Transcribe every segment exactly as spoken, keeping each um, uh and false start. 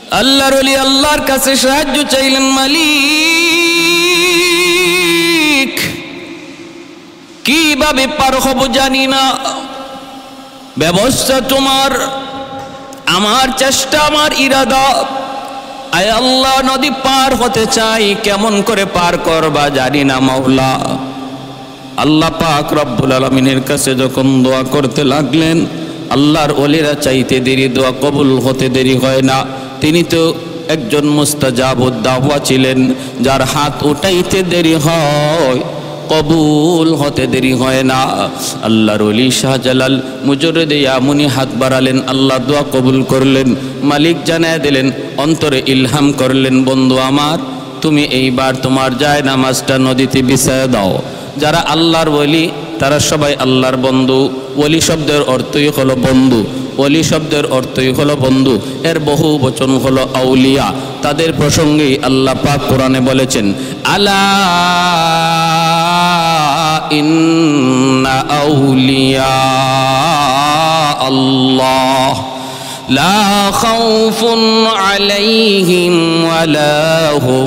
আল্লাহর ওলি আল্লাহর কাছে সাহায্য চাইলেন, মালিক কিভাবে পার হব জানি না, ব্যবস্থা তোমার, আমার চেষ্টা আমার ইরাদা। আয় আল্লাহ, নদী পার হতে চাই, কেমন করে পার করবা জানি না মাওলা। আল্লাহ পাক রব্বুল আলামিনের কাছে যখন দোয়া করতে লাগলেন, আল্লাহর ওলিরা চাইতে দেরি, দোয়া কবুল হতে দেরি হয় না। তিনি তো একজন মুস্তাজাবুদ দাওয়া ছিলেন, যার হাত উঠাইতে দেরি হয় কবুল হতে দেরি হয় না। আল্লাহর ওলি শাহজালাল মুজররিদে ইয়ামুনি হাত বাড়ালেন, আল্লাহ দোয়া কবুল করলেন। মালিক জানায় দিলেন, অন্তরে ইলহাম করলেন, বন্ধু আমার, তুমি এইবার তোমার যায় নামাজটা নদীতে বিছায় দাও। যারা আল্লাহর ওলি তারা সবাই আল্লাহর বন্ধু। ওলি শব্দের অর্থই হলো বন্ধু, ওলি শব্দের অর্থই হলো বন্ধু, এর বহু বচন হলো আউলিয়া। তাদের প্রসঙ্গেই আল্লাহ পাক কোরআনে বলেছেন, আলা ইন্না আউলিয়া আল্লাহ লা খাউফুন আলাইহিম ওয়ালা হুম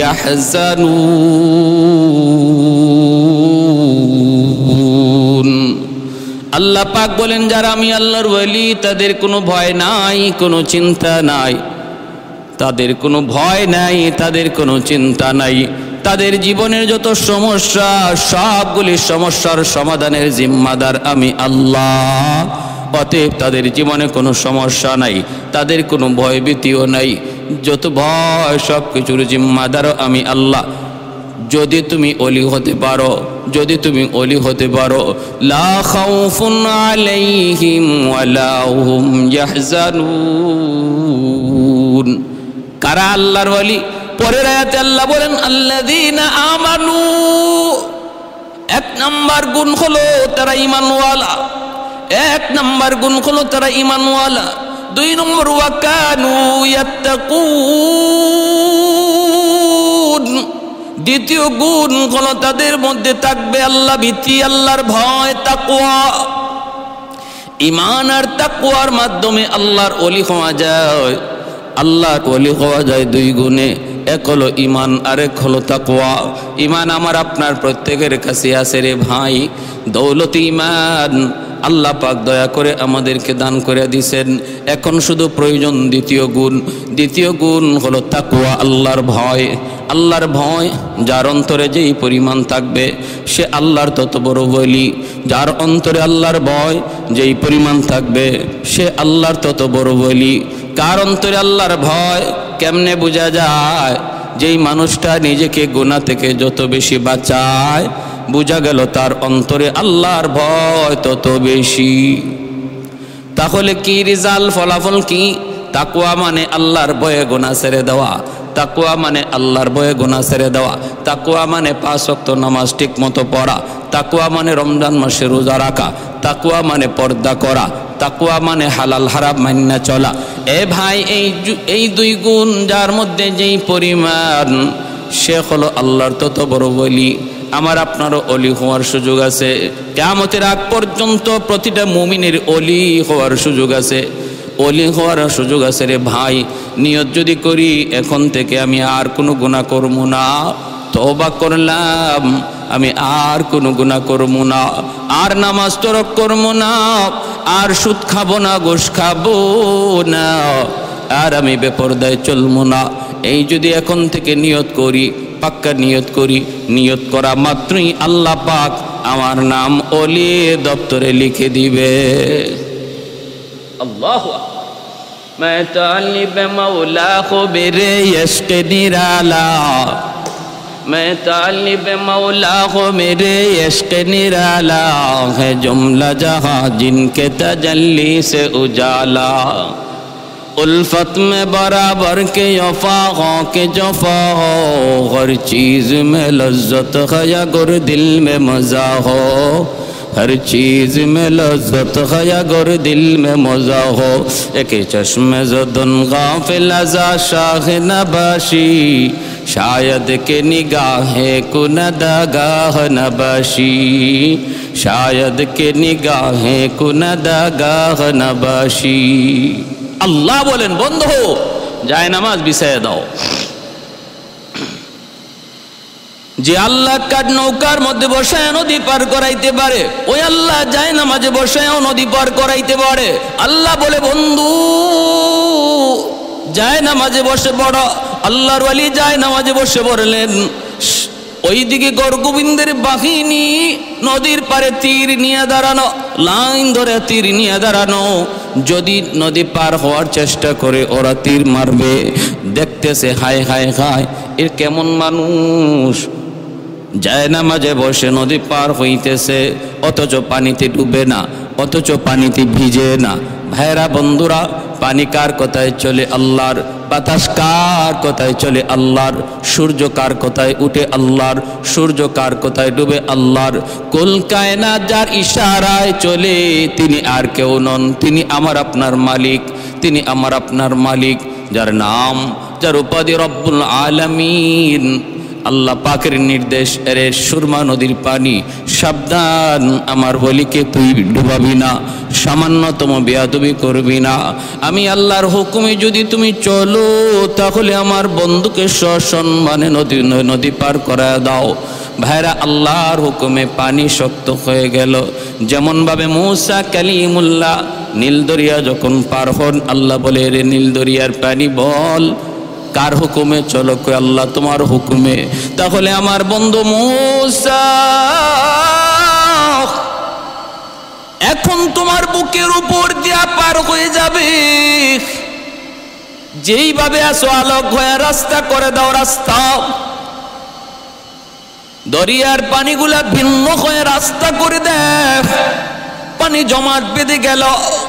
ইয়াহজানুন। আল্লাহ পাক বলেন, যারা আমি আল্লাহর ওলি তাদের কোনো ভয় নাই, কোনো চিন্তা নাই, তাদের কোনো ভয় নাই, তাদের কোনো চিন্তা নাই। তাদের জীবনের যত সমস্যা, সবগুলি সমস্যার সমাধানের জিম্মাদার আমি আল্লাহ। অতএব তাদের জীবনে কোনো সমস্যা নাই, তাদের কোনো ভয়ভীতিও নাই। যত ভয় সব কিছুর জিম্মাদারও আমি আল্লাহ। যদি তুমি ওলি হতে পারো, যদি তুমি ওলি হতে পারো, লা খাউফুন আলাইহিম ওয়ালা হুম ইয়াহজানুন। কারা আল্লাহর ওলি? পরের আয়াতে আল্লাহ বলেন, আল্লাযীনা আমানু। এক নাম্বার গুণ হলো তারা ঈমানওয়ালা, এক নাম্বার গুণ হলো তারা ঈমানওয়ালা। দুই নম্বর, ওয়া কানু ইয়াত্তাকুন। দ্বিতীয় গুণ হলো তাদের মধ্যে থাকবে আল্লাহ ভীতি, আল্লাহর ভয়, তাকওয়া। ঈমান আর তাকওয়ার মাধ্যমে আল্লাহর ওলি হওয়া যায়। আল্লাহর ওলি হওয়া যায় দুই গুণে, এক হলো ঈমান আর এক হলো তাকওয়া। ঈমান আমার আপনার প্রত্যেকের কাছে আছে রে ভাই, দৌলত ঈমান আল্লাহ পাক দয়া করে আমাদেরকে দান করে দিয়েছেন। এখন শুধু প্রয়োজন দ্বিতীয় গুণ। দ্বিতীয় গুণ হলো তাকওয়া, আল্লাহর ভয়। আল্লাহর ভয় যার অন্তরে যেই পরিমাণ থাকবে সে আল্লাহর তত বড় ওলি। যার অন্তরে আল্লাহর ভয় যেই পরিমাণ থাকবে সে আল্লাহর তত বড় ওলি। কার অন্তরে আল্লাহর ভয় কেমনে বোঝা যায়? যেই মানুষটা নিজেকে গুনাহ থেকে যত বেশি বাঁচায়, বোঝা গেল তার অন্তরে আল্লাহর ভয় তত বেশি। তাহলে কি রেজাল্ট, ফলাফল কি? তাকওয়া মানে আল্লাহর ভয়ে গুনাহ ছেড়ে দেওয়া, তাকওয়া মানে আল্লাহর ভয়ে গুনাহ ছেড়ে দেওয়া, তাকওয়া মানে পাঁচ ওয়াক্ত নামাজ ঠিক মতো পড়া, তাকওয়া মানে রমজান মাসে রোজা রাখা, তাকওয়া মানে পর্দা করা, তাকওয়া মানে হালাল হারাম মান্না চলা। এ ভাই, এই এই দুই গুণ যার মধ্যে যেই পরিমাণ, সে হলো আল্লাহর তত বড় ওলি। আমার আপনারও ওলি হওয়ার সুযোগ আছে। কিয়ামতের আগ পর্যন্ত প্রতিটা মুমিনের ওলি হওয়ার সুযোগ আছে, ওলি হওয়ার সুযোগ আছে রে ভাই। নিয়ত যদি করি এখন থেকে আমি আর কোনো গুনাহ করব না, তওবা করলাম আমি আর কোনো গুনাহ করব না, আর নামাজ তরক করব না, আর সুদ খাবো না, ঘুষ খাবো না, আর আমি বেপরদায় চলবো না। এই যদি এখন থেকে নিয়ত করি, পাক্কা নিয়ত করি, নিয়ত করা মাত্রই আল্লাহ পাক আমার নাম ওলি দপ্তরে লিখে দিবে। আল্লাহু আকবার। मैं तालिब मौला को मेरे इश्क निराला, मैं तालिब मौला को मेरे इश्क निराला, है जुमला जहाँ जिनके तजल्ली से उजाला, उल्फत में बराबर के वफा हो के जफा हो, हर चीज़ में लज्जत है या गुर दिल में मज़ा हो, हर चीज़ में लज्जत है या गुर दिल में मज़ा हो, एक चश्मे ज़दन गाफिल अज़ा शाह नबाशी, शायद के निगाहे कुनदगाह नबाशी, शायद के निगाहे कुनदगाह नबाशी। আল্লাহ বলেন, বন্ধু জায়নামাজ বিছাইয়া দাও। যে আল্লাহ কাঠ নৌকার মধ্যে বসায় নদী পার করাইতে পারে, ওই আল্লাহ জায়নামাজে বসায়ও নদী পার করাইতে পারে। আল্লাহ বলে, বন্ধু জায়নামাজে বসে পড়ো। আল্লাহর ওয়ালি জায়নামাজে বসে পড়লেন। ওইদিকে গড়গোবিন্দের বাহিনী নদীর পারে তীর নিয়ে দাঁড়ানো, লাইন ধরে তীর নিয়ে দাঁড়ানো। যদি নদী পার হওয়ার চেষ্টা করে ওরা তীর মারবে। দেখতেছে হায় হায় হায়, এর কেমন মানুষ, জায়নামাজে বসে নদী পার হইতেছে, অথচ পানিতে ডুবে না, অথচ পানিতে ভিজে না। ভাইরা বন্ধুরা, পানি কার কথায় চলে? আল্লাহর। বাতাস কার কথায় চলে? আল্লাহর। সূর্য কার কথায় উঠে? আল্লাহর। সূর্য কার কথায় ডুবে? আল্লাহর। কুল কায়নাত যার ইশারায় চলে, তিনি আর কেউ নন, তিনি আমার আপনার মালিক, তিনি আমার আপনার মালিক, যার নাম, যার উপাধি রব্বুল আলামিন। আল্লাহ পাকের নির্দেশ, এরে সুরমা নদীর পানি, সাবধান, আমার বলিকে তুই ডুবাবি না, সামান্যতম বেয়াদবি করবি না। আমি আল্লাহর হুকুমে যদি তুমি চলো, তাহলে আমার বন্ধুকে সসম্মানে নদী নদী পার করা দাও। ভাইরা, আল্লাহর হুকুমে পানি শক্ত হয়ে গেল। যেমনভাবে মূসা কালিমুল্লাহ নীল দরিয়া যখন পার হন, আল্লাহ বলে, রে নীল দরিয়ার পানি বল, কার হুকুমে চলো? কই আল্লাহ তোমার হুকুমে। তাহলে আমার বন্ধু মূসা, এখন তোমার বুকের উপর দিয়া পার হয়ে যাবে। যেইভাবে আসো আলোক হয়ে রাস্তা করে দাও, রাস্তা। দরিয়ার পানিগুলা ভিন্ন হয়ে রাস্তা করে দেয়। পানি জমাট বেঁধে গেল,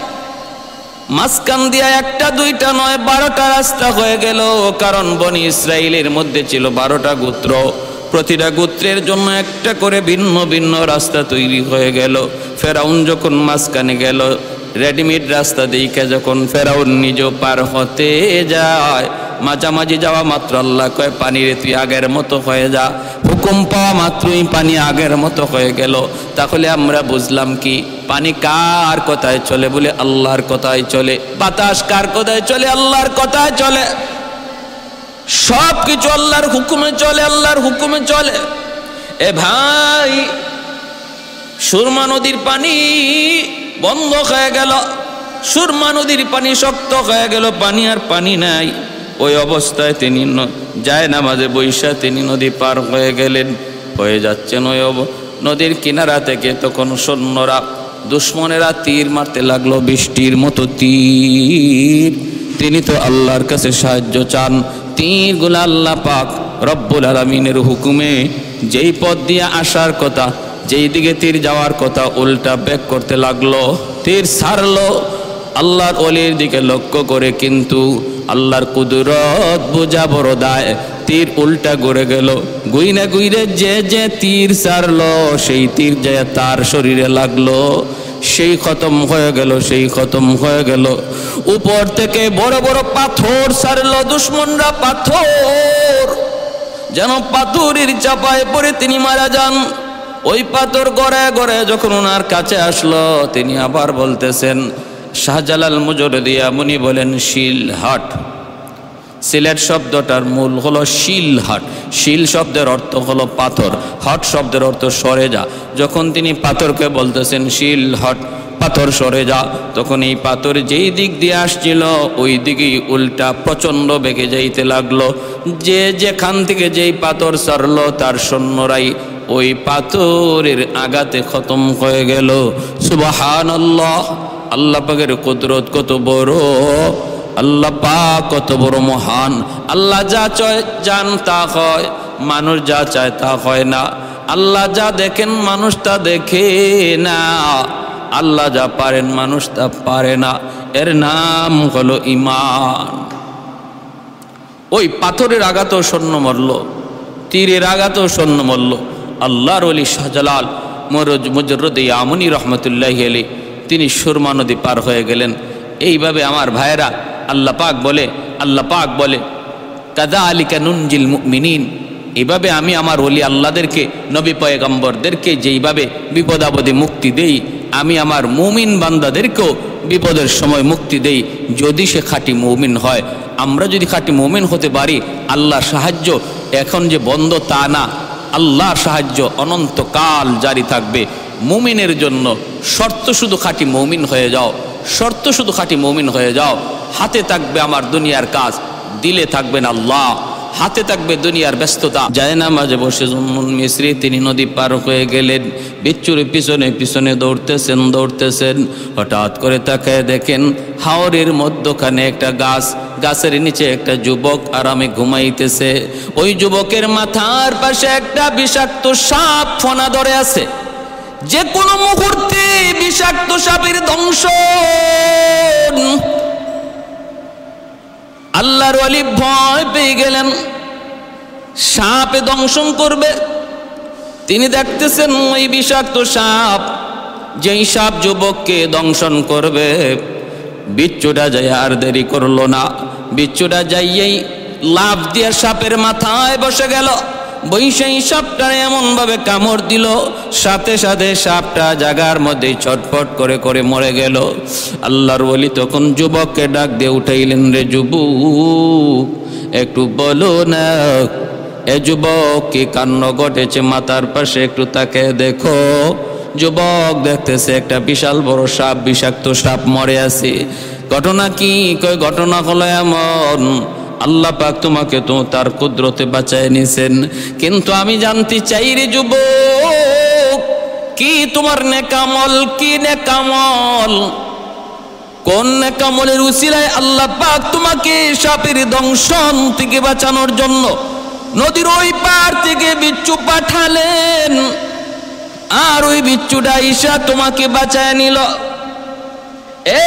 মাঝখান দিয়া একটা দুইটা নয় বারোটা রাস্তা হয়ে গেল। কারণ বনি ইসরাইলের মধ্যে ছিল বারোটা গোত্র, প্রতিটা গোত্রের জন্য একটা করে ভিন্ন ভিন্ন রাস্তা তৈরি হয়ে গেল। ফেরাউন যখন মাঝখানে গেল, রেডিমেড রাস্তা দিকে যখন ফেরাউন নিজেও পার হতে যায়, মাঝামাঝি যাওয়া মাত্র আল্লাহ কয়, পানিরে তুই আগের মতো হয়ে যা। হুকুম পাওয়া মাত্রই পানি আগের মতো হয়ে গেল। তাহলে আমরা বুঝলাম কি, পানি কার কথায় চলে? বলে আল্লাহর কথায় চলে। বাতাস কার কথায় চলে? আল্লাহর কথায় চলে। সব কিছু আল্লাহর হুকুমে চলে, আল্লাহর হুকুমে চলে। এ ভাই, সুরমা নদীর পানি বন্ধ হয়ে গেল, সুরমা নদীর পানি শক্ত হয়ে গেল, পানি আর পানি নাই। ওই অবস্থায় তিনি জায়নামাজে বৈশা তিনি নদী পার হয়ে গেলেন, হয়ে যাচ্ছেন। ওই নদীর কিনারা থেকে তখন সৈন্যরা, দুশ্মনেরা তীর মারতে লাগলো, বৃষ্টির মতো তীর। তিনি তো আল্লাহর কাছে সাহায্য চান। তীরগুলো আল্লাহ পাক রব্বুল আলামিনের হুকুমে যেই পথ দিয়ে আসার কথা, যেই দিকে তীর যাওয়ার কথা, উল্টা ব্যাক করতে লাগলো। তীর ছাড়লো আল্লাহর ওলির দিকে লক্ষ্য করে, কিন্তু আল্লাহর কুদরত বোঝা বড় দায়। তীর উল্টা ঘুরে গেল, গুইনে গুইরে যে যে তীর ছাড়লো, সেই তীর যে তার শরীরে লাগলো, সেই খতম হয়ে গেল, সেই খতম হয়ে গেল। উপর থেকে বড় বড় পাথর ছাড়লো দুশ্মনরা, পাথর যেন পাথরের চাপায় পড়ে তিনি মারা যান। ওই পাথর গড়ে গড়ে যখন ওনার কাছে আসলো, তিনি আবার বলতেছেন, শাহজালাল মুজরদিয়া মুনি বলেন, শিলহাট। সিলেট শব্দটার মূল হলো শিলহাট। শিল শব্দের অর্থ হলো পাথর, হট শব্দের অর্থ সরে যা। যখন তিনি পাথরকে বলতেছেন শিলহাট, পাথর সরে যা, তখন এই পাথর যেই দিক দিয়ে আসছিল ওই দিকেই উল্টা প্রচণ্ড বেগে যাইতে লাগলো। যে যেখান থেকে যেই পাথর ছাড়লো, তার সৈন্যরাই ওই পাথরের আঘাতে খতম হয়ে গেল। সুবহানাল্লাহ! আল্লাহ পাকের কুদরত কত বড়, আল্লাহ পাক কত বড় মহান। আল্লাহ যা চায় জান তা হয়, মানুষ যা চায় তা হয় না। আল্লাহ যা দেখেন মানুষ তা দেখে না, আল্লাহ যা পারেন মানুষ তা পারে না। এর নাম হলো ঈমান। ওই পাথরের আঘাতেও সৈন্য মরল, তীরের আঘাতেও সৈন্য মরল। আল্লাহর ওলি শাহজালাল মুজরদিয়া মুনি রহমতুল্লাহি আলাইহি তিনি সুরমা নদী পার হয়ে গেলেন। এইভাবে আমার ভাইয়েরা, আল্লাহ পাক বলে, আল্লাহ পাক বলে, কাযালিকা নুনজিল মুমিনিন, এইভাবে আমি আমার ওলি আল্লাহদেরকে, নবী পয়গম্বরদেরকে যেইভাবে বিপদ আপদে মুক্তি দেই, আমি আমার মুমিন বান্দাদেরকেও বিপদের সময় মুক্তি দেই যদি সে খাঁটি মুমিন হয়। আমরা যদি খাঁটি মুমিন হতে পারি, আল্লাহর সাহায্য এখন যে বন্ধ তা না, আল্লাহর সাহায্য অনন্তকাল জারি থাকবে মুমিনের জন্য। শর্ত শুধু খাঁটি মুমিন হয়ে যাও, শর্ত শুধু খাঁটি মুমিন হয়ে যাও। হাতে থাকবে আমার দুনিয়ার কাজ, দিলে থাকবেন আল্লাহ, হাতে থাকবে দুনিয়ার ব্যস্ততা। যায় না মাঝে বসে জুন্নুন মিস্রি তিনি নদী পার হয়ে গেলেন, বিচ্ছুর পিছনে পিছনে দৌড়তেছেন দৌড়তেছেন হঠাৎ করে তাকায় দেখেন হাওরের মধ্যখানে একটা গাছ, গাছের নিচে একটা যুবক আরামে ঘুমাইতেছে। ওই যুবকের মাথার পাশে একটা বিষাক্ত সাপ ফনা ধরে আছে, যে কোনো মুহূর্তে বিষাক্ত সাপের দংশন। আল্লাহর ওয়ালি ভয় পেয়ে গেলেন, সাপে দংশন করবে। তিনি দেখতেছেন ওই বিষাক্ত সাপ, যেই সাপ যুবককে দংশন করবে, বিচ্ছুটা যাই আর দেরি করলো না, বিচ্ছুটা যাইয়েই লাফ দিয়ে সাপের মাথায় বসে গেল। বৈশাই সাপটা এমন ভাবে কামড় দিল, সাথে সাথে সাপটা জায়গার মধ্যে ছটফট করে করে মরে গেল। আল্লাহর ওলি তখন যুবককে ডাক দিয়ে উঠাইলেন, রে যুবক একটু বলো না এ যুবক কি কাণ্ড ঘটেছে, মাথার পাশে একটু তাকে দেখো। যুবক দেখতেছে একটা বিশাল বড় সাপ, বিষাক্ত সাপ মরে আছে। ঘটনা কি? কয় ঘটনা হলো এমন, আল্লাহ পাক তোমাকে তো তার কুদরতে বাঁচায় নিছেন, কিন্তু আমি জানতে চাই রে যুবক কি তোমার নেকামল, কি নেকামল, কোন নেকামলের উসিলায় আল্লাহ পাক তোমাকে সাপের দংশন থেকে বাঁচানোর জন্য নদীর ওই পার থেকে বিচ্ছু পাঠালেন, আর ওই বিচ্ছুটা ঈশা তোমাকে বাঁচায় নিল। এ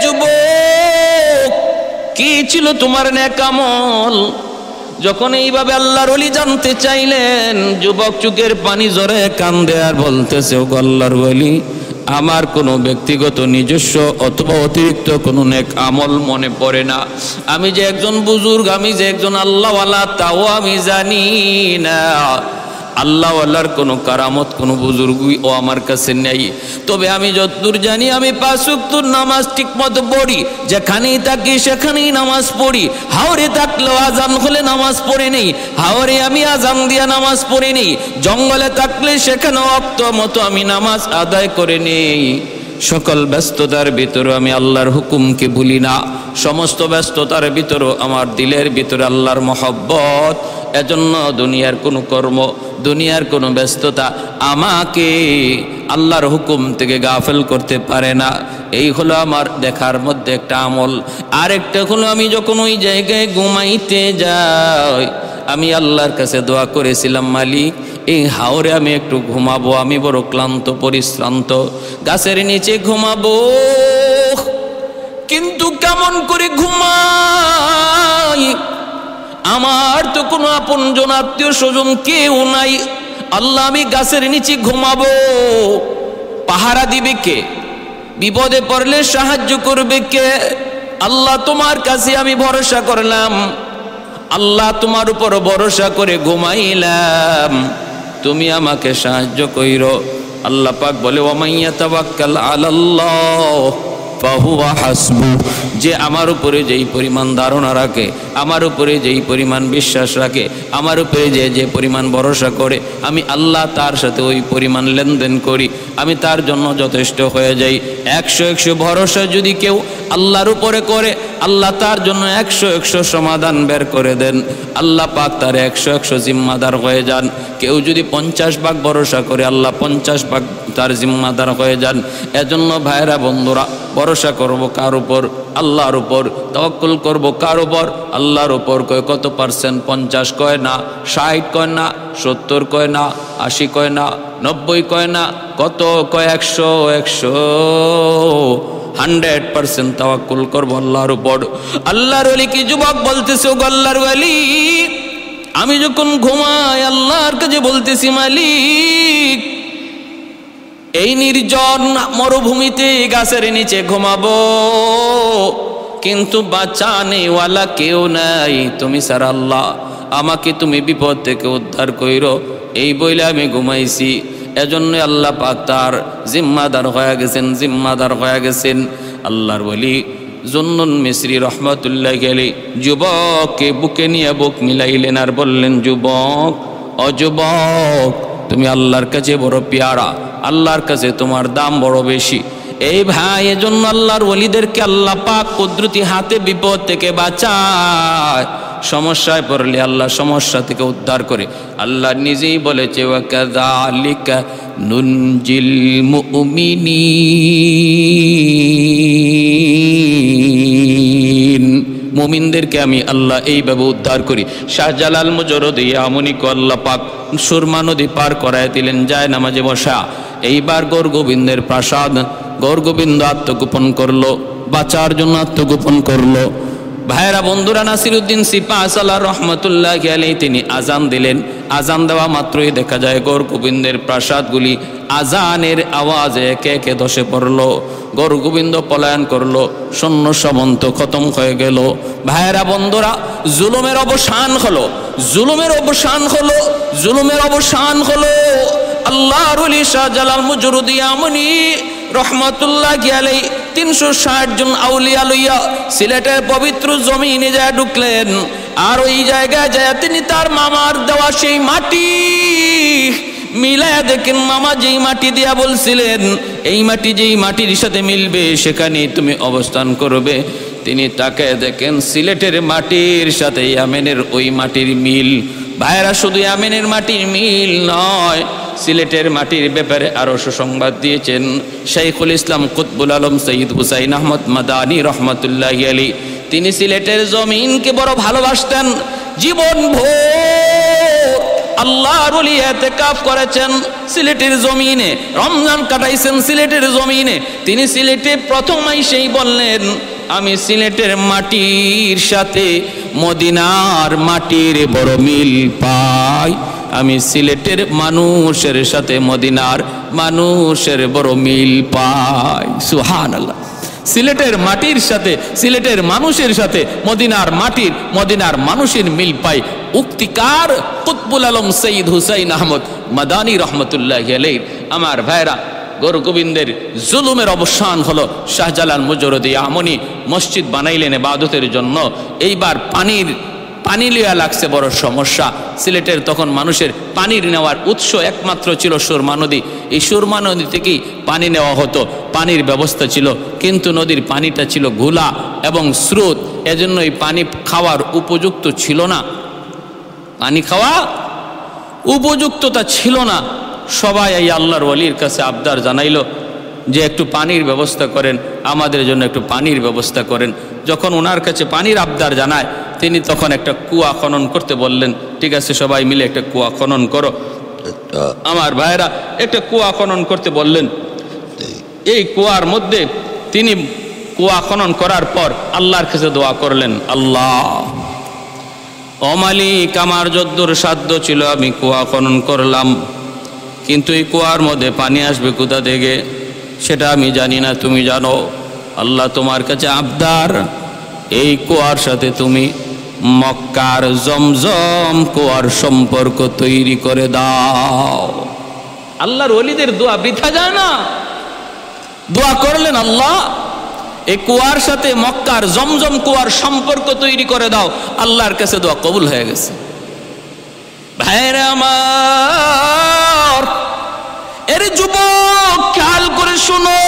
যুবক কি ছিল তোমার নেকামল? যখন এইভাবে আল্লাহর ওলি জানতে চাইলেন, যুবক চোখের পানি জোরে কান্দে আর বলতেছে, ও আল্লাহর ওলি আমার কোনো ব্যক্তিগত নিজস্ব অথবা অতিরিক্ত কোনো নেক আমল মনে পড়ে না। আমি যে একজন বুজুর্গ, আমি যে একজন আল্লাহওয়ালা তাও আমি জানি না। আল্লাহওয়ালার কোনো কারামত কোনো বুজুর্গই ও আমার কাছে নেই। তবে আমি যতদূর জানি আমি পাঁচ ওয়াক্ত নামাজ ঠিক মতো পড়ি, যেখানেই থাকি সেখানেই নামাজ পড়ি। হাওরে থাকলেও আজান হলে নামাজ পড়ে নেই, হাওরে আমি আজান দিয়া নামাজ পড়ে নেই। জঙ্গলে থাকলে সেখানে ওয়াক্ত মতো আমি নামাজ আদায় করে নেই। সকল ব্যস্ততার ভিতরে আমি আল্লাহর হুকুমকে ভুলি না, সমস্ত ব্যস্ততার ভিতরেও আমার দিলের ভিতরে আল্লাহর মহব্বত। এজন্য দুনিয়ার কোনো কর্ম, দুনিয়ার কোনো ব্যস্ততা আমাকে আল্লাহর হুকুম থেকে গাফেল করতে পারে না। এই হলো আমার দেখার মধ্যে একটা আমল। আরেকটা হলো আমি যখন ওই জায়গায় ঘুমাইতে যাই, আমি আল্লাহর কাছে দোয়া করেছিলাম, মালিক এই হাওরে আমি একটু ঘুমাবো, আমি বড় ক্লান্ত পরিশ্রান্ত, গাছের নিচে ঘুমাবো, কিন্তু কেমন করে ঘুমাই? আমার তো কোনো আপনজন আত্মীয় স্বজন কেউ নাই। আল্লাহ আমি গাছের নিচে ঘুমাবো, পাহারা দিবে কে? বিপদে পড়লে সাহায্য করবে কে? আল্লাহ তোমার কাছে আমি ভরসা করলাম, আল্লাহ তোমার উপর ভরসা করে ঘুমাইলাম, তুমি আমাকে সাহায্য কইরো। আল্লাহ পাক বলে, ওয়ামাইয়া তাওয়াক্কাল আলাল্লাহ ফাহুয়া হাসবু, যে আমার উপরে যেই পরিমাণ ধারণা রাখে, আমার উপরে যেই পরিমাণ বিশ্বাস রাখে, আমার উপরে যে যে পরিমাণ ভরসা করে, আমি আল্লাহ তার সাথে ওই পরিমাণ লেনদেন করি, আমি তার জন্য যথেষ্ট হয়ে যাই। একশো একশো ভরসা যদি কেউ আল্লাহর উপরে করে, আল্লাহ তার জন্য একশো একশো সমাধান বের করে দেন। আল্লাহ পাক তার একশো একশো জিম্মাদার হয়ে যান। কেউ যদি পঞ্চাশ ভাগ ভরসা করে, আল্লাহ পঞ্চাশ ভাগ তার জিম্মাদার হয়ে যান। এজন্য ভাইরা বন্ধুরা, ভরসা করব কার উপর? আল্লাহর উপর। তাওয়াক্কুল করব কার উপর? আল্লাহর উপর। কয় কত পার্সেন্ট? পঞ্চাশ কয় না, ষাট কয় না, সত্তর কয় না, আশি কয় না, নব্বই কয় না, কত কয়? একশো একশো হান্ড্রেড পার্সেন্ট তাওয়াক্কুল করবো আল্লাহর উপর। আল্লাহর ওলি কি যুবক বলতেছে, ও আল্লাহর ওলি আমি যখন ঘুমাই আল্লাহর কাছে বলতেছি, মালিক এই নির্জন মরুভূমিতে গাছের নিচে ঘুমাবো, কিন্তু বাঁচানেওয়ালা কেউ নাই, তুমি ছাড়া আল্লাহ, আমাকে তুমি বিপদ থেকে উদ্ধার কইরো। এই বইলে আমি ঘুমাইছি। এজন্য আল্লাহ পাক তার জিম্মাদার হয়ে গেছেন, জিম্মাদার হয়ে গেছেন। আল্লাহর ওলি জুন্নুন মিসরি রহমাতুল্লাহ আলাইহি যুবককে বুকে নিয়ে বুক মিলাইলেন আর বললেন, যুবক, অযুবক, তুমি আল্লাহর কাছে বড় পেয়ারা, আল্লাহর কাছে তোমার দাম বড় বেশি। এই ভাই, এজন্য আল্লাহর ওলিদেরকে আল্লাহ পাক কুদরতি হাতে বিপদ থেকে বাঁচায়, সমস্যায় পড়লে আল্লাহ সমস্যা থেকে উদ্ধার করে। আল্লাহ নিজেই বলেছে, ওয়া কাযালিকা নুনজিল মুমিনিন, মুমিনদেরকে আমি আল্লাহ এইভাবে উদ্ধার করি। শাহজালাল মুজরদি আমনিকে আল্লাহ পাক সুরমা নদী পার করায় দিলেন যায় নামাজে বসা। এইবার গৌর গোবিন্দের প্রাসাদ, গৌর গোবিন্দ আত্মগোপন করলো, বাঁচার জন্য আত্মগোপন করলো। ভাইরা বন্ধুরা, নাসিরউদ্দিন সিপাহসালার রহমতুল্লাহ আলাইহি তিনি আজান দিলেন। আজান দেওয়া মাত্রই দেখা যায় গৌর গোবিন্দের প্রাসাদগুলি আজানের আওয়াজে একে একে ধসে পড়লো। গৌর গোবিন্দ পলায়ন করলো, সৈন্য সামন্ত খতম হয়ে গেল। ভাইরা বন্ধুরা, জুলুমের অবসান হলো, জুলুমের অবসান হলো, জুলুমের অবসান হলো। আল্লাহর ওলি শাহজালাল মুজরদি আমনি রহমতুল্লাহ আলাইহি তিনশো ষাট জন আউলিয়া লইয়া সিলেটের পবিত্র জমিনে যায় ঢুকলেন। আর ওই জায়গায় যায় তিনি তার মামার দেওয়া সেই মাটি মিলায়া দেখেন, মামা যেই মাটি দিয়া বলছিলেন এই মাটি যেই মাটির সাথে মিলবে সেখানে তুমি অবস্থান করবে, তিনি তাকে দেখেন সিলেটের মাটির সাথে ইয়ামেনের ওই মাটির মিল। ভাইরা, শুধু ইয়ামেনের মাটির মিল নয়, সিলেটের মাটির ব্যাপারে আরো সুসংবাদ দিয়েছেন শাইখুল ইসলাম কুতবুল আলম সৈয়দ হুসাইন আহমদ মাদানী রহমতুল্লাহ আলাইহি। তিনি সিলেটের জমিনকে বড় ভালোবাসতেন, জীবন ভোর আল্লাহর ওলি ইতিকাফ করেছেন সিলেটের জমিনে, রমজান কাটাইছেন সিলেটের জমিনে। তিনি সিলেটে প্রথম আইসেই বললেন, আমি সিলেটের মাটির সাথে মদিনার মাটির বড় মিল পাই, আমি সিলেটের মানুষের সাথে মদিনার মানুষের বড় মিল পাই। সুবহানাল্লাহ। সিলেটের মাটির সাথে, সিলেটের মানুষের সাথে মদিনার মাটির, মদিনার মানুষের মিল পাই। উক্তিকার কুতবুল আলম সৈয়দ হুসাইন আহমদ মাদানী রহমতুল্লাহ আলাইহি। আমার ভাইরা, গৌর গোবিন্দের জুলুমের অবসান হলো। শাহজালাল মুজরদি আমনি মসজিদ বানাইলেন ইবাদতের জন্য। এইবার পানির পানি লিয়া লাগছে বড় সমস্যা। সিলেটের তখন মানুষের পানির নেওয়ার উৎস একমাত্র ছিল সুরমা নদী। এই সুরমা নদী থেকেই পানি নেওয়া হতো, পানির ব্যবস্থা ছিল, কিন্তু নদীর পানিটা ছিল ঘোলা এবং স্রোত, এজন্য এই পানি খাওয়ার উপযুক্ত ছিল না, পানি খাওয়া উপযুক্ততা ছিল না। সবাই এই আল্লাহর ওলির কাছে আবদার জানাইল যে একটু পানির ব্যবস্থা করেন, আমাদের জন্য একটু পানির ব্যবস্থা করেন। যখন ওনার কাছে পানির আবদার জানায়, তিনি তখন একটা কুয়া খনন করতে বললেন। ঠিক আছে, সবাই মিলে একটা কুয়া খনন করো। আমার ভাইরা একটা কুয়া খনন করতে বললেন। এই কুয়ার মধ্যে তিনি কুয়া খনন করার পর আল্লাহর কাছে দোয়া করলেন, আল্লাহ ও মালিক, আমার যদ্দূর সাধ্য ছিল আমি কুয়া খনন করলাম, কিন্তু এই কুয়ার মধ্যে পানি আসবে কোথা থেকে সেটা আমি জানি না, তুমি জানো। আল্লাহ, তোমার কাছে আবদার, এই কুয়ার সাথে তুমি মক্কার জমজম কুয়ার সম্পর্ক তৈরি করে দাও। আল্লাহর ওলিদের দোয়া বৃথা যায় না। দোয়া করলেন, আল্লাহ এই কুয়ার সাথে মক্কার জমজম কুয়ার সম্পর্ক তৈরি করে দাও। আল্লাহর কাছে দোয়া কবুল হয়ে গেছে। ভাইরা আমার, এর যুবক খেয়াল করে শুনো,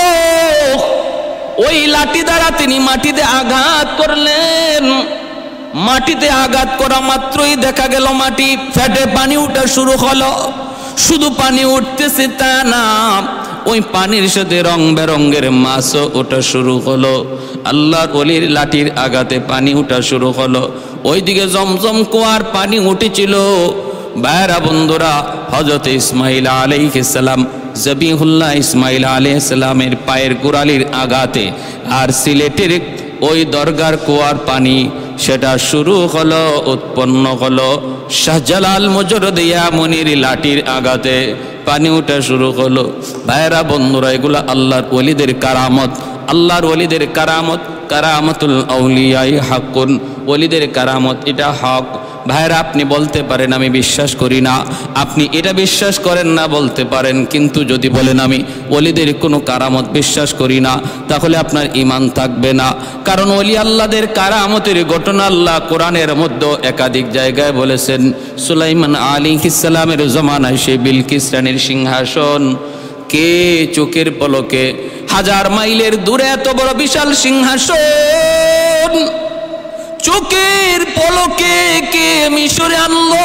ওই লাঠি দ্বারা তিনি মাটিতে আঘাত করলেন। মাটিতে আঘাত করা মাত্রই দেখা গেল মাটি ফেটে পানি উঠা শুরু হলো। শুধু পানি উঠতেছে তা না, ওই পানির সাথে রং বেরঙ্গের মাছও ওঠা শুরু হলো। আল্লাহর ওলির লাঠির আঘাতে পানি উঠা শুরু হলো। ওইদিকে জমজম কুয়ার পানি উঠেছিল। ভাইরা বন্ধুরা, হযরত ইসমাইল আলাইহিস সালাম, জবিহুল্লাহ ইসমাইল আলাইহিস সালামের পায়ের গোড়ালির আঘাতে আর সিলেটের ওই দরগার কুয়ার পানি সেটা শুরু হলো, উৎপন্ন হলো। শাহজালাল মুজরদি আমনির লাঠির আঘাতে পানি উঠা শুরু হলো। ভাইরা বন্ধুরা, এগুলা আল্লাহর ওলিদের কারামত, আল্লাহর ওলিদের কারামত। কারামাতুল আউলিয়াই হাক্কুন ওলিদের কারামত এটা হক। ভাইরা আপনি বলতে পারেন আমি বিশ্বাস করি না, আপনি এটা বিশ্বাস করেন না বলতে পারেন, কিন্তু যদি বলেন আমি ওলিদের কোনো কারামত বিশ্বাস করি না, তাহলে আপনার ঈমান থাকবে না। কারণ ওলি আল্লাহদের কারামতের ঘটনা আল্লাহ কোরআনের মধ্যে একাধিক জায়গায় বলেছেন। সুলাইমান আলাইহিস সালামের জমানায় সেই বিলকিস রানীর সিংহাসন কে চোখের পলকে হাজার মাইলের দূরে এত বড় বিশাল সিংহাসন চোখের পলকে কে মিশরে আনলো,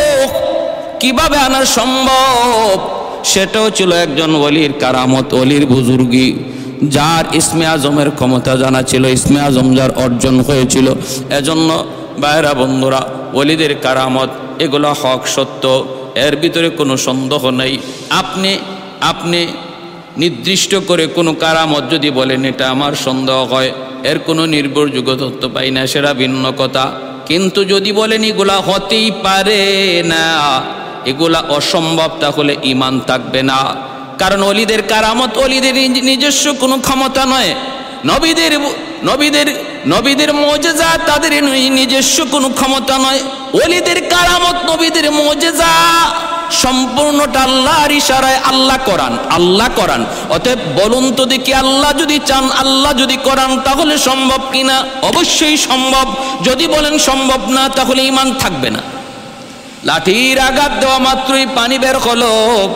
কিভাবে আনা সম্ভব? সেটাও ছিল একজন ওলির কারামত, ওলির বুজুর্গি, যার ইসমে আজমের ক্ষমতা জানা ছিল, ইসমে আজম যার অর্জন হয়েছিল। এজন্য ভাইরা বন্ধুরা, ওলিদের কারামত এগুলো হক সত্য, এর ভিতরে কোনো সন্দেহ নেই। আপনি আপনি নির্দিষ্ট করে কোনো কারামত যদি বলেন এটা আমার সন্দেহ হয়, এর কোনো নির্ভরযোগ্য তথ্য পাই না, সেটা ভিন্ন কথা। কিন্তু যদি বলেন এগুলা হতেই পারে না, এগুলা অসম্ভব, তাহলে ঈমান থাকবে না। কারণ ওলিদের কারামত ওলিদের নিজস্ব কোনো ক্ষমতা নয়, নবীদের নবীদের নবীদের মুজিজা তাদের নিজস্ব কোনো ক্ষমতা নয়। ওলিদের কারামত নবীদের মুজিজা সম্পূর্ণটা আল্লাহর ইশারায়, আল্লাহ করান, আল্লাহ করান। অতএব বলুন তো দেখি, আল্লাহ যদি চান, আল্লাহ যদি করান, তাহলে সম্ভব কিনা? অবশ্যই সম্ভব। যদি বলেন সম্ভব না, তাহলে ঈমান থাকবে না। লাঠির আঘাত দেওয়া মাত্রই পানি বের হলো,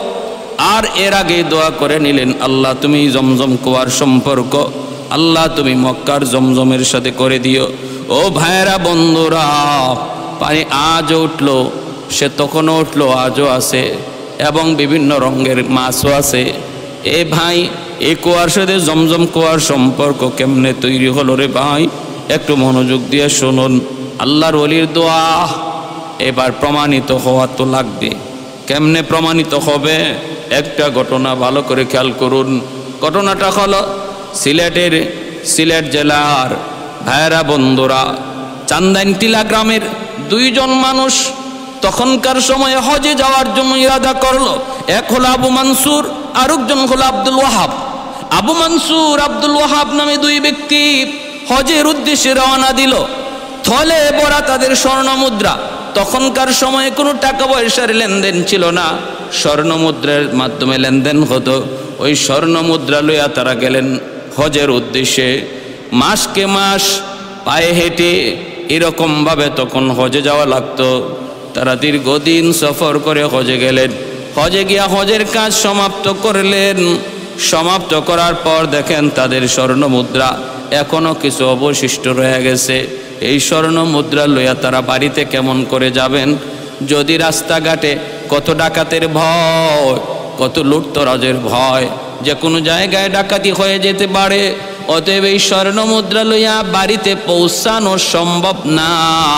আর এর আগে দোয়া করে নিলেন, আল্লাহ তুমি জমজম কুয়ার সম্পর্ক আল্লাহ তুমি মক্কার জমজমের সাথে করে দিও। ও ভাইরা বন্ধুরা, পানি আজও উঠলো, সে তখনও উঠলো, আজও আছে, এবং বিভিন্ন রঙের মাছও আছে। এ ভাই, এই কুয়ার সাথে জমজম কুয়ার সম্পর্ক কেমনে তৈরি হলো রে ভাই? একটু মনোযোগ দিয়ে শুনুন। আল্লাহর ওলির দোয়া এবার প্রমাণিত হওয়া তো লাগবে। কেমনে প্রমাণিত হবে? একটা ঘটনা ভালো করে খেয়াল করুন। ঘটনাটা হলো সিলেটের সিলেট জেলার ভাইরা বন্ধুরা, চান্দাইনটিলা গ্রামের দুইজন মানুষ তখনকার সময়ে হজে যাওয়ার জন্য ইরাদা করলো। এক হলো আবু মানসুর, আর একজন হলো আব্দুল ওয়াহাব। আবু মানসুর, আব্দুল ওয়াহাব নামে দুই ব্যক্তি হজের উদ্দেশ্যে রওনা দিল। থলে ভরা তাদের স্বর্ণ মুদ্রা। তখনকার সময়ে কোনো টাকা পয়সার লেনদেন ছিল না, স্বর্ণ মুদ্রার মাধ্যমে লেনদেন হতো। ওই স্বর্ণ মুদ্রা লইয়া তারা গেলেন হজের উদ্দেশ্যে। মাসকে মাস পায়ে হেঁটে এরকমভাবে তখন হজে যাওয়া লাগতো। তারা দীর্ঘদিন সফর করে হজে গেলেন। হজে গিয়া হজের কাজ সমাপ্ত করলেন। সমাপ্ত করার পর দেখেন তাদের স্বর্ণ মুদ্রা এখনো কিছু অবশিষ্ট রয়ে গেছে। এই স্বর্ণ মুদ্রা লইয়া তারা বাড়িতে কেমন করে যাবেন? যদি রাস্তাঘাটে কত ডাকাতের ভয়, কত লুটতরাজের ভয়, যে কোনো জায়গায় ডাকাতি হয়ে যেতে পারে। অতএব এই স্বর্ণ মুদ্রা লইয়া বাড়িতে পৌঁছানো সম্ভব না।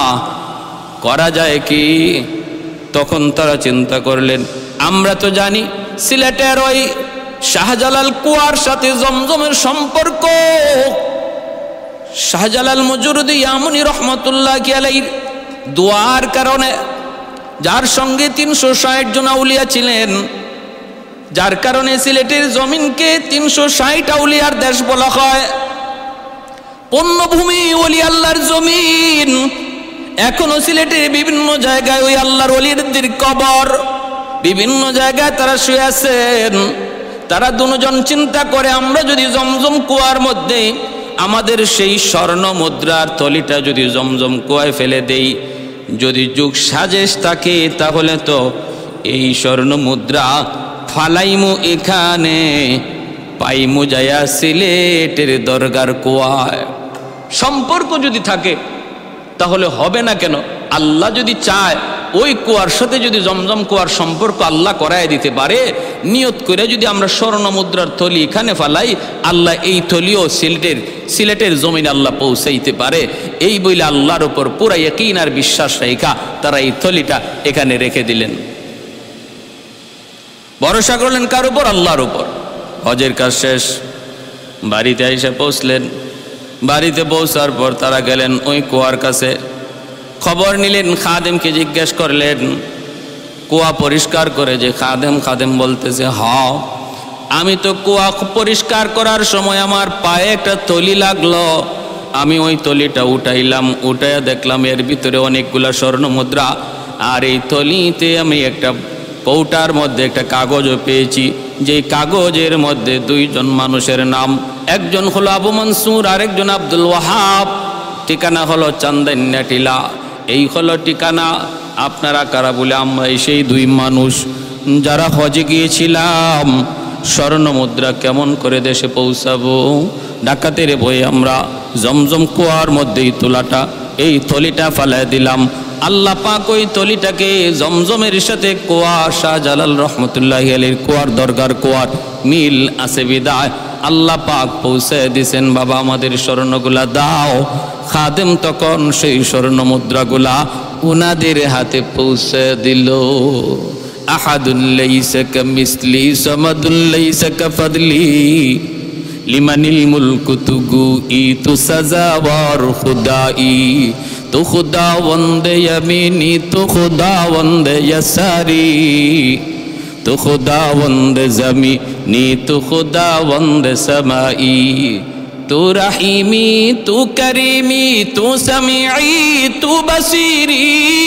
করা যায় কি? তখন তারা চিন্তা করলেন, আমরা তো জানি সিলেটের ওই শাহজালাল কুয়ার সাথে জমজমের সম্পর্ক। শাহজালাল মজরুদি ইয়ামুনি রহমতুল্লাহ আলাইহির দোয়ার কারণে, যার সঙ্গে তিনশো ষাট জন আউলিয়া ছিলেন, যার কারণে সিলেটের জমিনকে তিনশো ষাট আউলিয়ার দেশ বলা হয়। পূর্ণভূমি ওলি আল্লাহর জমিন। এখনো সিলেটের বিভিন্ন জায়গায় ওই আল্লাহর ওলিদের কবর, বিভিন্ন জায়গায় তারা শুয়ে আছেন। তারা দুজন চিন্তা করে, আমরা যদি জমজম কুয়ার মধ্যে আমাদের সেই স্বর্ণ মুদ্রার থলিটা যদি জমজম কুয়ায় ফেলে দেই, যদি যুগ সাজেশ থাকে, তাহলে তো এই স্বর্ণ মুদ্রা ফালাইমু এখানে, পাইমু যায়া সিলেটের দরগার কুয়ায়। সম্পর্ক যদি থাকে তাহলে হবে না কেন? আল্লাহ যদি চায়, ওই কুয়ার সাথে যদি জমজম কুয়ার সম্পর্ক আল্লাহ করায় দিতে পারে, নিয়ত করে যদি আমরা স্বর্ণ মুদ্রার থলি এখানে ফালাই, আল্লাহ এই থলিও সিলেটের সিলেটের জমিনে আল্লাহ পৌঁছাইতে পারে। এই বইলে আল্লাহর উপর পুরা ইয়াকিন আর বিশ্বাস রেখা তারা এই থলিটা এখানে রেখে দিলেন। ভরসা করলেন কার উপর? আল্লাহর উপর। হজের কাজ শেষ, বাড়িতে এসে পৌঁছলেন। বাড়িতে পৌঁছার পর তারা গেলেন ওই কুয়ার কাছে, খবর নিলেন, খাদেমকে জিজ্ঞেস করলেন কুয়া পরিষ্কার করে। যে খাদেম খাদেম বলতেছে, হ আমি তো কুয়া পরিষ্কার করার সময় আমার পায়ে একটা থলি লাগলো, আমি ওই থলিটা উঠাইলাম, উঠাইয়া দেখলাম এর ভিতরে অনেকগুলা স্বর্ণ মুদ্রা। আর এই থলিতে আমি একটা কৌটার মধ্যে একটা কাগজও পেয়েছি, যেই কাগজের মধ্যে দুইজন মানুষের নাম, একজন হলো আবু মনসুর, আরেকজন আব্দুল ওয়াহাব। ঠিকানা হলো চান্দাইন্যা টিলা। এই হলো ঠিকানা। আপনারা কারা বলে? আমরা সেই দুই মানুষ যারা হজে গিয়েছিলাম। স্বর্ণ মুদ্রা কেমন করে দেশে পৌঁছাবো? ডাকাতের ভয়ে আমরা জমজম কুয়ার মধ্যেই তোলাটা এই থলিটা ফালাই দিলাম। আল্লাহ পাক ওই তলিটাকে জমজমের সাথে কুয়া, শাহজালাল রহমতুল্লাহি আলাইহির কুয়ার দরগার কুয়ার মিল আছে বিদায় আল্লাহ পাক পৌঁছে দিছেন। বাবা আমাদের স্বর্ণগুলা দাও। খাদেম তখন সেই স্বর্ণ মুদ্রাগুলা উনাদের হাতে পৌঁছে দিল। আহাদুল লাইসা কামিসলি সামাদুল লাইসা কাফাদলি লিমানিল মুলকু তুগু ই তু সাজাওয়ার খুদাই তো খুদাওয়ান্দে ইয়ামিনি তো খুদাওয়ান্দে ইয়াসারি তো খুদাওয়ান্দে জমিনি তো খুদাওয়ান্দে সামাই তু রহিমি তু করিমি তু সামিঈ তু বসিরি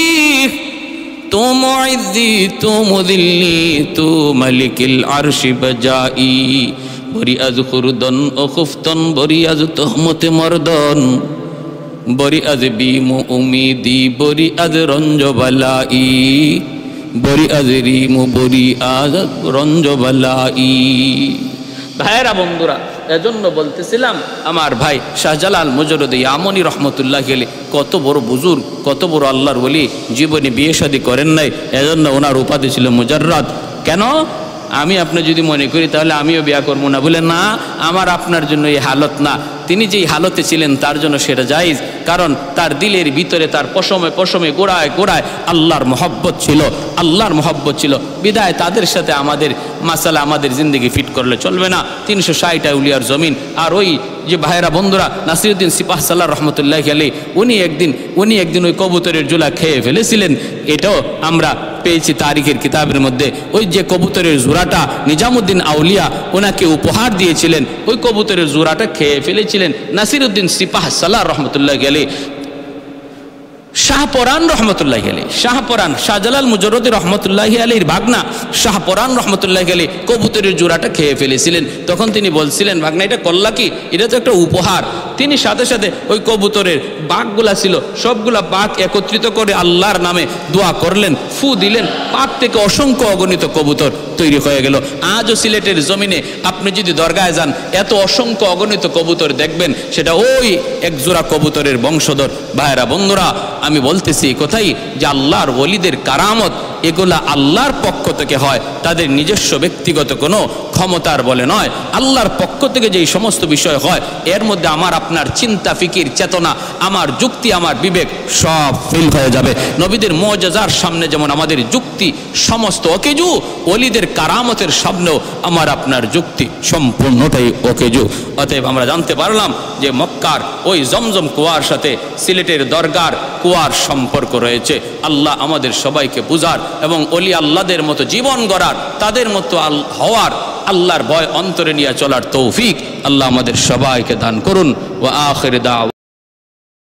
তু মুইজ্জি তু মুদিল্লি তু মালিকিল আরশি বজাই বরি আজ খুরদন ও খুফতন বরি আজ তহমতে মর্দন বরি আজ বিমু উমিদি বরি আজ রঞ্জবালাই বরি আজ রিমু বরি আজ রঞ্জবালাই। ভাইয়েরা বন্ধুরা, এজন্য বলতেছিলাম আমার ভাই শাহজালাল মুজরুদি আমনি রহমতুল্লাহি আলাইহি কত বড় বুজুর্গ, কত বড় আল্লাহর ওলি, জীবনে বিয়ে শাদী করেন নাই, এজন্য ওনার উপাধি ছিল মুজাররাদ। কেন? আমি আপনি যদি মনে করি তাহলে আমিও বিয়া করবো না, বলে না, আমার আপনার জন্য এই হালত না। তিনি যেই হালতে ছিলেন তার জন্য সেটা জায়েজ, কারণ তার দিলের ভিতরে তার পশমে পশমে গোড়ায় গোড়ায় আল্লাহর মহব্বত ছিল, আল্লাহর মহব্বত ছিল। বিদায় তাদের সাথে আমাদের মাসালা, আমাদের জিন্দগি ফিট করলে চলবে না। তিনশো ষাট উলিয়ার জমিন। আর ওই যে ভাইয়েরা বন্ধুরা, নাসিরুদ্দিন সিপাহ সালাহ রহমতুল্লাহি আলাইহি উনি একদিন উনি একদিন ওই কবুতরের জোলা খেয়ে ফেলেছিলেন। এটাও আমরা পেয়েছি তারিখের কিতাবের মধ্যে। ওই যে কবুতরের জোড়াটা নিজামুদ্দিন আউলিয়া ওনাকে উপহার দিয়েছিলেন, ওই কবুতরের জোড়াটা খেয়ে ফেলেছিলেন নাসিরুদ্দিন সিপাহ সালাহ রহমতুল্লাহি আলাইহি। শাহপরান রহমতুল্লাহি আলাইহি, শাহপরান শাহজালাল মুজরুদি রহমতুল্লাহি আলাইহির ভাগনা শাহপরান রহমতুল্লাহি আলাইহি কবুতরের জোড়াটা খেয়ে ফেলেছিলেন। তখন তিনি বলছিলেন, ভাগনা এটা করলা কি? এটা তো একটা উপহার। তিনি সাথে সাথে ওই কবুতরের বাঘগুলা ছিল সবগুলা বাঘ একত্রিত করে আল্লাহর নামে দোয়া করলেন, ফু দিলেন, পাক থেকে অসংখ্য অগণিত কবুতর তৈরি হয়ে গেল। আজও সিলেটের জমিনে আপনি যদি দরগায় যান, এত অসংখ্য অগণিত কবুতর দেখবেন, সেটা ওই এক জোড়া কবুতরের বংশধর। ভাইয়েরা বন্ধুরা, আমি বলতেছি কোথায় যে আল্লাহর ওলিদের কারামত এগুলা আল্লাহর পক্ষ থেকে হয়, তাদের নিজস্ব ব্যক্তিগত কোনো ক্ষমতার বলে নয়। আল্লাহর পক্ষ থেকে যেই সমস্ত বিষয় হয়, এর মধ্যে আমার আপনার চিন্তা, ফিকির, চেতনা, আমার যুক্তি, আমার বিবেক সব ফেল হয়ে যাবে। নবীদের মুআজিজার সামনে যেমন আমাদের যুক্তি সমস্ত অকেজু, ওলিদের কারামতের সামনেও আমার আপনার যুক্তি সম্পূর্ণটাই অকেজু। অতএব আমরা জানতে পারলাম যে মক্কার ওই জমজম কুয়ার সাথে সিলেটের দরগার কুয়ার সম্পর্ক রয়েছে। আল্লাহ আমাদের সবাইকে বুঝার এবং ওলি আল্লাহদের মতো জীবন গড়ার, তাদের মতো হওয়ার, আল্লাহর ভয় অন্তরে নিয়ে চলার তৌফিক আল্লাহ আমাদের সবাইকে দান করুন। ওয়া আখির দাওয়া।